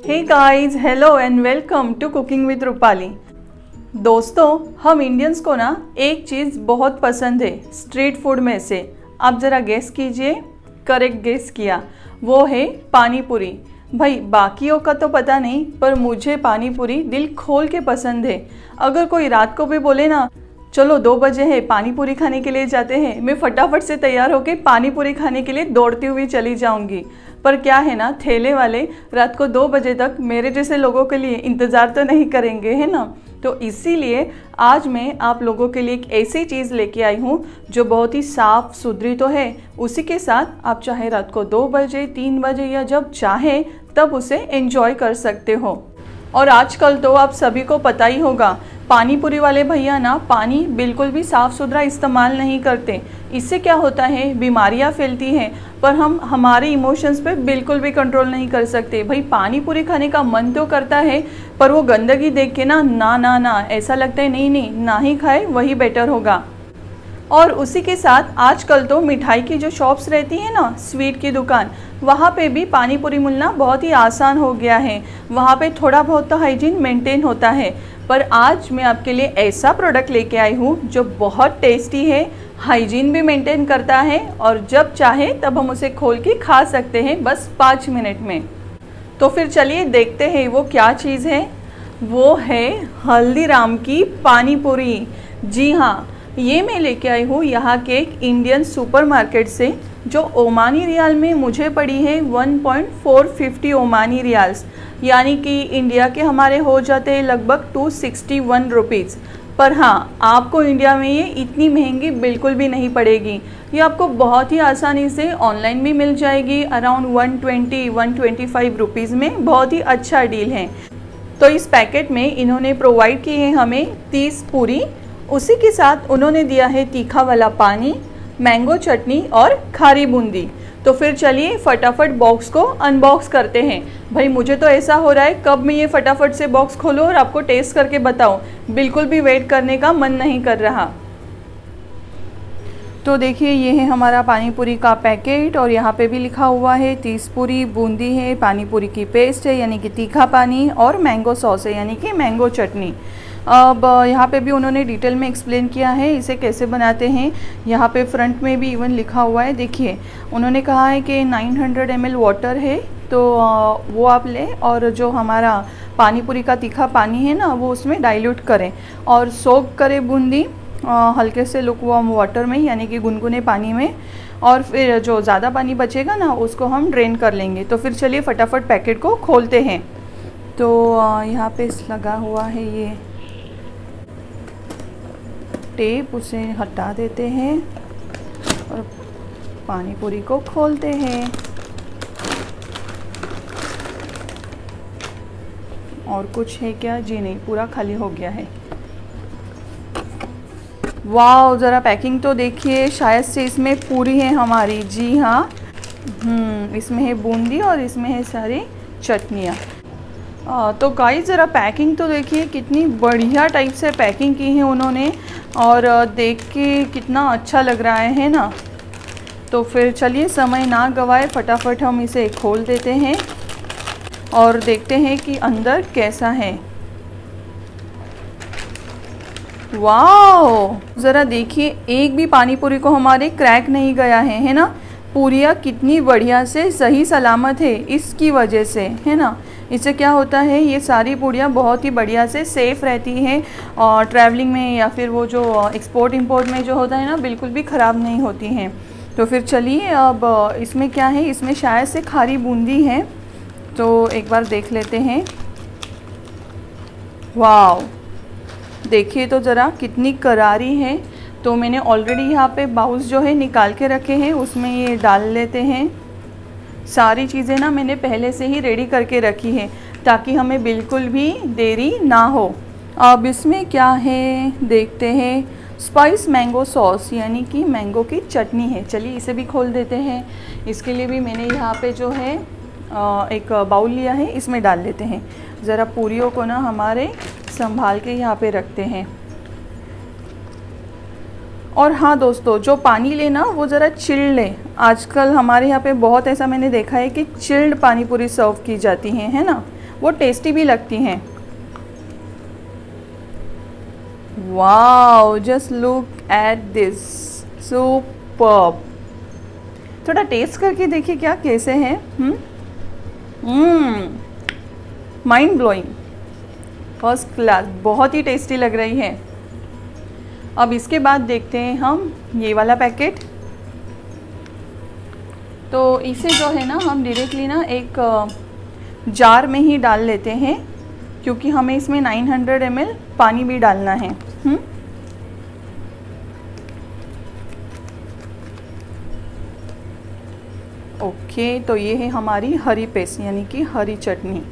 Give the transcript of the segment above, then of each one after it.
Hey guys, hello and welcome to cooking with Rupali. दोस्तों, हम Indians को ना एक चीज़ बहुत पसंद है स्ट्रीट फूड में से। आप ज़रा गेस कीजिए। करेक्ट गेस किया, वो है पानी पूरी। भाई बाकियों का तो पता नहीं, पर मुझे पानी पूरी दिल खोल के पसंद है। अगर कोई रात को भी बोले ना चलो 2 बजे है पानी पूरी खाने के लिए जाते हैं, मैं फटाफट से तैयार होकर पानी पूरी खाने के लिए दौड़ती हुई चली जाऊंगी। पर क्या है ना, ठेले वाले रात को 2 बजे तक मेरे जैसे लोगों के लिए इंतज़ार तो नहीं करेंगे, है ना। तो इसीलिए आज मैं आप लोगों के लिए एक ऐसी चीज़ लेके आई हूँ जो बहुत ही साफ़ सुथरी तो है, उसी के साथ आप चाहे रात को 2 बजे 3 बजे या जब चाहे तब उसे एंजॉय कर सकते हो। और आजकल तो आप सभी को पता ही होगा, पानी पूरी वाले भैया ना पानी बिल्कुल भी साफ़ सुथरा इस्तेमाल नहीं करते। इससे क्या होता है, बीमारियां फैलती हैं। पर हम हमारे इमोशंस पे बिल्कुल भी कंट्रोल नहीं कर सकते। भाई पानी पूरी खाने का मन तो करता है, पर वो गंदगी देख के ना ऐसा लगता है नहीं ना ही खाए वही बेटर होगा। और उसी के साथ आजकल तो मिठाई की जो शॉप्स रहती है ना, स्वीट की दुकान, वहाँ पे भी पानी पूरी मिलना बहुत ही आसान हो गया है। वहाँ पे थोड़ा बहुत तो हाइजीन मेंटेन होता है। पर आज मैं आपके लिए ऐसा प्रोडक्ट लेके आई हूँ जो बहुत टेस्टी है, हाइजीन भी मेंटेन करता है और जब चाहे तब हम उसे खोल के खा सकते हैं बस 5 मिनट में। तो फिर चलिए देखते हैं वो क्या चीज़ है। वो है हल्दीराम की पानी पूरी। जी हाँ, ये मैं लेके आई हूँ यहाँ के एक इंडियन सुपरमार्केट से, जो ओमानी रियाल में मुझे पड़ी है 1.450 ओमानी रियाल्स, यानी कि इंडिया के हमारे हो जाते हैं लगभग 261 रुपीज़। पर हाँ, आपको इंडिया में ये इतनी महंगी बिल्कुल भी नहीं पड़ेगी। ये आपको बहुत ही आसानी से ऑनलाइन भी मिल जाएगी, अराउंड 120-125 रुपीज़ में। बहुत ही अच्छा डील है। तो इस पैकेट में इन्होंने प्रोवाइड की है हमें 30 पूरी, उसी के साथ उन्होंने दिया है तीखा वाला पानी, मैंगो चटनी और खारी बूंदी। तो फिर चलिए फटाफट बॉक्स को अनबॉक्स करते हैं। भाई मुझे तो ऐसा हो रहा है कब मैं ये फटाफट से बॉक्स खोलूँ और आपको टेस्ट करके बताऊँ, बिल्कुल भी वेट करने का मन नहीं कर रहा। तो देखिए, ये है हमारा पानी पूरी का पैकेट और यहाँ पे भी लिखा हुआ है 30 पूरी, बूंदी है, पानी पूरी की पेस्ट है यानी कि तीखा पानी, और मैंगो सॉस है यानी कि मैंगो चटनी। अब यहाँ पे भी उन्होंने डिटेल में एक्सप्लेन किया है इसे कैसे बनाते हैं। यहाँ पे फ्रंट में भी इवन लिखा हुआ है। देखिए, उन्होंने कहा है कि 900 ml वाटर है, तो वो आप लें और जो हमारा पानी पूरी का तीखा पानी है ना, वो उसमें डाइल्यूट करें और सोक करें बूंदी हल्के से लुकवार्म वाटर में यानी कि गुनगुने पानी में, और फिर जो ज़्यादा पानी बचेगा ना उसको हम ड्रेन कर लेंगे। तो फिर चलिए फटाफट पैकेट को खोलते हैं। तो यहाँ पे लगा हुआ है ये टेप, उसे हटा देते हैं और पानी पूरी को खोलते हैं। और कुछ है क्या? जी नहीं, पूरा खाली हो गया है। वाह, ज़रा पैकिंग तो देखिए, शायद से इसमें पूरी है हमारी। जी हाँ, इसमें है बूंदी और इसमें है सारी चटनियाँ। तो गाइस ज़रा पैकिंग तो देखिए, कितनी बढ़िया टाइप से पैकिंग की है उन्होंने और देख के कितना अच्छा लग रहा है ना। तो फिर चलिए समय ना गवाए, फटाफट हम इसे खोल देते हैं और देखते हैं कि अंदर कैसा है। वाओ, ज़रा देखिए, एक भी पानी पूरी को हमारे क्रैक नहीं गया है ना। पूरियाँ कितनी बढ़िया से सही सलामत है इसकी वजह से, है ना। इससे क्या होता है, ये सारी पूड़ियाँ बहुत ही बढ़िया से सेफ़ रहती हैं और ट्रैवलिंग में या फिर वो जो एक्सपोर्ट इंपोर्ट में जो होता है ना, बिल्कुल भी ख़राब नहीं होती हैं। तो फिर चलिए, अब इसमें क्या है, इसमें शायद से खारी बूंदी है, तो एक बार देख लेते हैं। वाओ, देखिए तो ज़रा कितनी करारी है। तो मैंने ऑलरेडी यहाँ पे बाउल्स जो है निकाल के रखे हैं, उसमें ये डाल लेते हैं। सारी चीज़ें ना मैंने पहले से ही रेडी करके रखी है ताकि हमें बिल्कुल भी देरी ना हो। अब इसमें क्या है देखते हैं। स्पाइस मैंगो सॉस यानी कि मैंगो की चटनी है। चलिए इसे भी खोल देते हैं। इसके लिए भी मैंने यहाँ पे जो है एक बाउल लिया है, इसमें डाल लेते हैं। ज़रा पूरियों को ना हमारे संभाल के यहाँ पे रखते हैं। और हाँ दोस्तों, जो पानी लेना वो ज़रा चिल्ड लें। आजकल हमारे यहाँ पे बहुत ऐसा मैंने देखा है कि चिल्ड पानी पूरी सर्व की जाती है ना। वो टेस्टी भी लगती हैं। Wow, just look at this, superb. थोड़ा टेस्ट करके देखिए क्या कैसे हैं। माइंड ब्लोइंग, फर्स्ट क्लास, बहुत ही टेस्टी लग रही है। अब इसके बाद देखते हैं हम ये वाला पैकेट। तो इसे जो है ना हम डायरेक्टली ना एक जार में ही डाल लेते हैं, क्योंकि हमें इसमें 900 ml पानी भी डालना है। ओके, तो ये है हमारी हरी पेस्ट यानी कि हरी चटनी।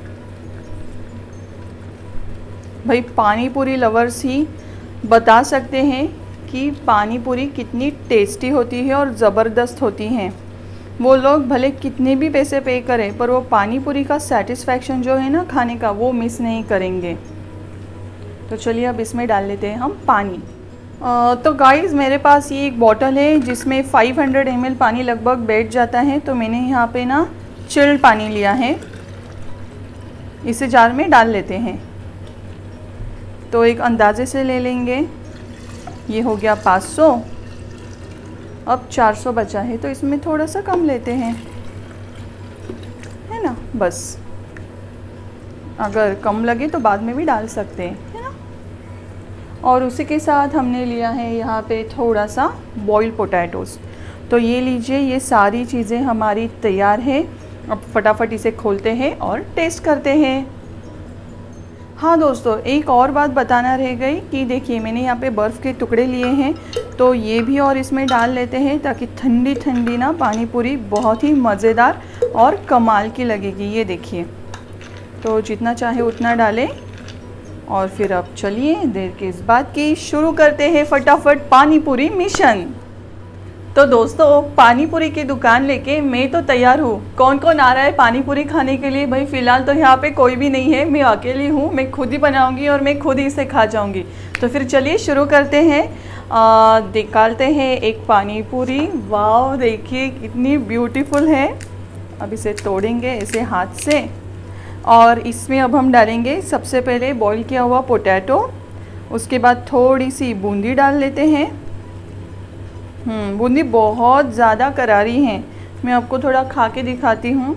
भाई पानी पूरी लवर्स ही बता सकते हैं कि पानी पूरी कितनी टेस्टी होती है और ज़बरदस्त होती हैं। वो लोग भले कितने भी पैसे पे करें, पर वो पानी पूरी का सेटिस्फैक्शन जो है ना खाने का, वो मिस नहीं करेंगे। तो चलिए अब इसमें डाल लेते हैं हम पानी। तो गाइस, मेरे पास ये एक बॉटल है जिसमें 500 ml पानी लगभग बैठ जाता है। तो मैंने यहाँ पे ना चिल्ड पानी लिया है, इसे जार में डाल लेते हैं। तो एक अंदाजे से ले लेंगे, ये हो गया 500, अब 400 बचा है, तो इसमें थोड़ा सा कम लेते हैं, है ना। बस अगर कम लगे तो बाद में भी डाल सकते हैं, है ना। और उसी के साथ हमने लिया है यहाँ पे थोड़ा सा बॉइल्ड पोटैटोज़। तो ये लीजिए, ये सारी चीज़ें हमारी तैयार है। अब फटाफट इसे खोलते हैं और टेस्ट करते हैं। हाँ दोस्तों, एक और बात बताना रह गई कि देखिए मैंने यहाँ पे बर्फ़ के टुकड़े लिए हैं, तो ये भी और इसमें डाल लेते हैं ताकि ठंडी ठंडी ना पानी पूरी बहुत ही मज़ेदार और कमाल की लगेगी। ये देखिए, तो जितना चाहे उतना डालें। और फिर अब चलिए देर के इस बात की शुरू करते हैं फटाफट पानी पूरी मिशन। तो दोस्तों, पानी पूरी की दुकान लेके मैं तो तैयार हूँ। कौन कौन आ रहा है पानी पूरी खाने के लिए? भाई फ़िलहाल तो यहाँ पे कोई भी नहीं है, मैं अकेली हूँ। मैं खुद ही बनाऊँगी और मैं खुद ही इसे खा जाऊँगी। तो फिर चलिए शुरू करते हैं। निकालते हैं एक पानी पूरी। वाह, देखिए कितनी ब्यूटीफुल है। अब इसे तोड़ेंगे ऐसे हाथ से, और इसमें अब हम डालेंगे सबसे पहले बॉईल किया हुआ पोटैटो। उसके बाद थोड़ी सी बूंदी डाल लेते हैं। बूंदी बहुत ज़्यादा करारी है, मैं आपको थोड़ा खा के दिखाती हूँ।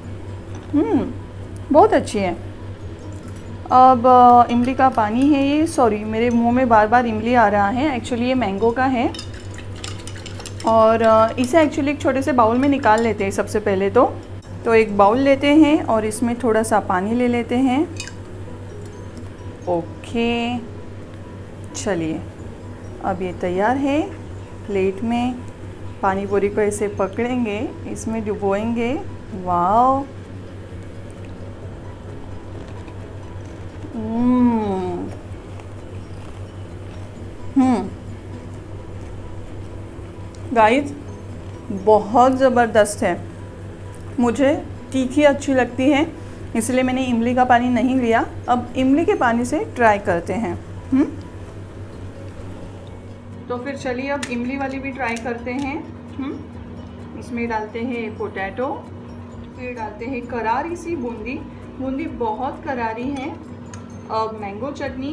बहुत अच्छी है। अब इमली का पानी है ये, सॉरी मेरे मुंह में बार बार इमली आ रहा है, एक्चुअली ये मैंगो का है। और इसे एक्चुअली एक छोटे से बाउल में निकाल लेते हैं सबसे पहले। तो एक बाउल लेते हैं और इसमें थोड़ा सा पानी ले लेते हैं। ओके, चलिए अब ये तैयार है। प्लेट में पानी पूरी को ऐसे पकड़ेंगे, इसमें डुबोएंगे। वाओ, गाइस बहुत ज़बरदस्त है। मुझे तीखी अच्छी लगती है, इसलिए मैंने इमली का पानी नहीं लिया। अब इमली के पानी से ट्राई करते हैं। तो फिर चलिए अब इमली वाली भी ट्राई करते हैं। इसमें डालते हैं पोटैटो, फिर डालते हैं करारी सी बूंदी। बूंदी बहुत करारी है। अब मैंगो चटनी,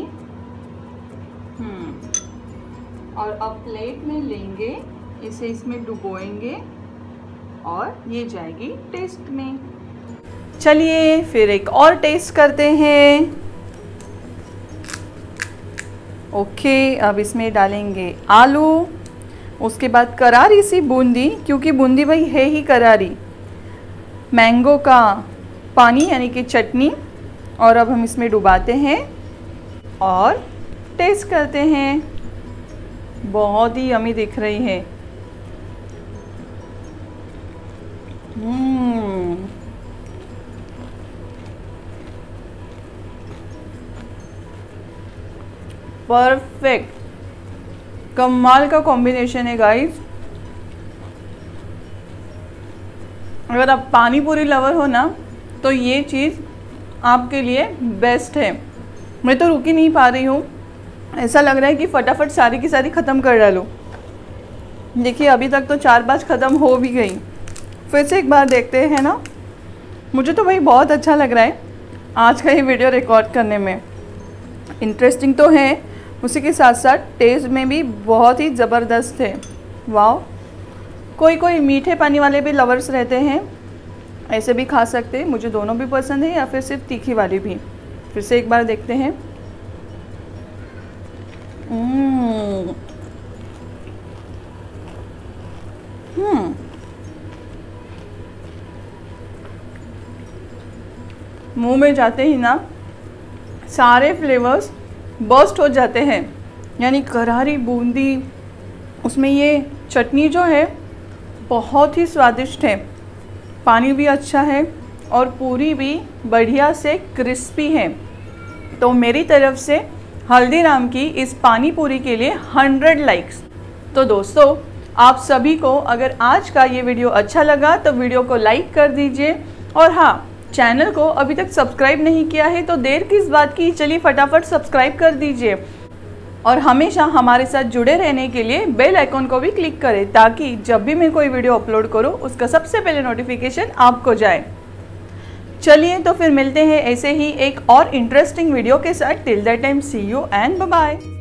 और अब प्लेट में लेंगे, इसे इसमें डुबोएंगे और ये जाएगी टेस्ट में। चलिए फिर एक और टेस्ट करते हैं। ओके, अब इसमें डालेंगे आलू, उसके बाद करारी सी बूंदी, क्योंकि बूंदी भाई है ही करारी, मैंगो का पानी यानी कि चटनी, और अब हम इसमें डुबाते हैं और टेस्ट करते हैं। बहुत ही यम्मी दिख रही है। परफेक्ट, कमाल का कॉम्बिनेशन है गाइस। अगर आप पानी पूरी लवर हो ना, तो ये चीज़ आपके लिए बेस्ट है। मैं तो रुक ही नहीं पा रही हूँ, ऐसा लग रहा है कि फटाफट सारी की सारी ख़त्म कर डालूँ। देखिए अभी तक तो 4-5 ख़त्म हो भी गई। फिर से एक बार देखते हैं ना। मुझे तो भाई बहुत अच्छा लग रहा है। आज का ये वीडियो रिकॉर्ड करने में। इंटरेस्टिंग तो है, उसी के साथ साथ टेस्ट में भी बहुत ही ज़बरदस्त है। वाह! कोई कोई मीठे पानी वाले भी लवर्स रहते हैं, ऐसे भी खा सकते हैं। मुझे दोनों भी पसंद है, या फिर सिर्फ तीखी वाली भी। फिर से एक बार देखते हैं। मुंह में जाते ही ना सारे फ्लेवर्स बर्स्ट हो जाते हैं, यानी करारी बूंदी, उसमें ये चटनी जो है बहुत ही स्वादिष्ट है, पानी भी अच्छा है और पूरी भी बढ़िया से क्रिस्पी है। तो मेरी तरफ से हल्दीराम की इस पानी पूरी के लिए 100 लाइक्स। तो दोस्तों, आप सभी को अगर आज का ये वीडियो अच्छा लगा तो वीडियो को लाइक कर दीजिए, और हाँ, चैनल को अभी तक सब्सक्राइब नहीं किया है तो देर किस बात की, चलिए फटाफट सब्सक्राइब कर दीजिए। और हमेशा हमारे साथ जुड़े रहने के लिए बेल आइकॉन को भी क्लिक करें, ताकि जब भी मैं कोई वीडियो अपलोड करूं उसका सबसे पहले नोटिफिकेशन आपको जाए। चलिए तो फिर मिलते हैं ऐसे ही एक और इंटरेस्टिंग वीडियो के साथ। Till that time, see you and bye bye.